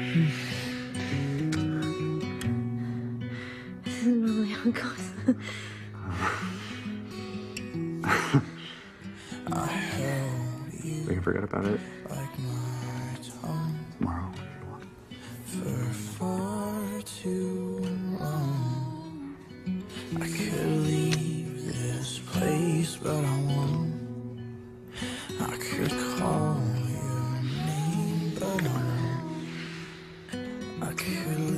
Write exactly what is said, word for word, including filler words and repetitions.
This isn't really how it goes. We can forget about it like my tongue tomorrow if you want. for far too long. I could leave this place, but I won't. I could call your name, but I won't. I could